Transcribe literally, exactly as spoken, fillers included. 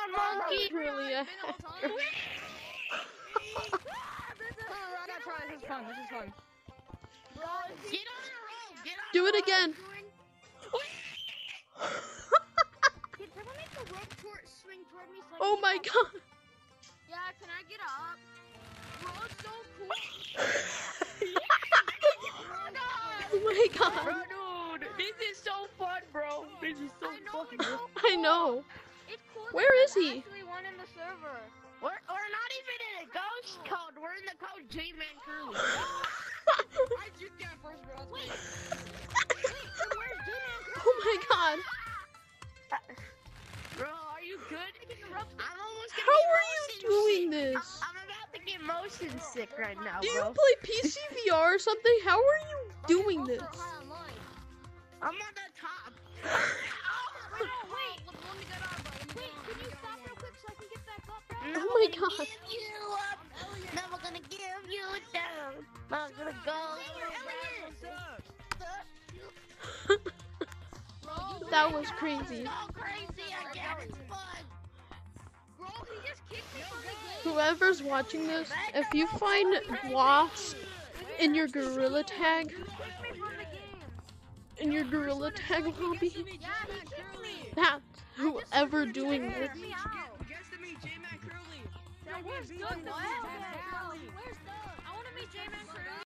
down, monkey. Truly a Come on, Rod, I try. This is fun. This is fun. Get on the road. Get on Do the it road. again. Can someone make the rope toward, swing toward me so I Oh can my get god. up? Yeah, can I get up? Bro, it's so cool. Oh my god. Bro, dude, this is so fun, bro. This is so I know, fucking it's fun. so cool. I know. It's cool. Where that is there's he? Actually, one in the server. We're, we're not even in a ghost code. We're in the code J-Man Curly. I just got first, bro. Wait. Wait, then where's J-Man? Oh my god. Bro, are you good? I'm almost gonna How get are you motion doing sick. this? I'm, I'm about to get motion sick right now, Do you bro. play P C V R or something? How are you doing this? I'm on the top. Bro, wait. Let me get up, bro. Wait, can you stop real quick so I can get back up, bro? Never Oh my gonna god. give you up. Never gonna give you down. Not gonna go. That was crazy. Go crazy again. It's fun. Bro, he just kicked me from the game. Whoever's watching this, if you find Wasp in your gorilla tag, He kicked me from the game. in your gorilla tag lobby, Yeah, he kicked me. that's whoever doing He this. kicked me out. Guess to meet J-Man Curly. Where's Doug? Where's Doug? I want to meet J-Man Curly.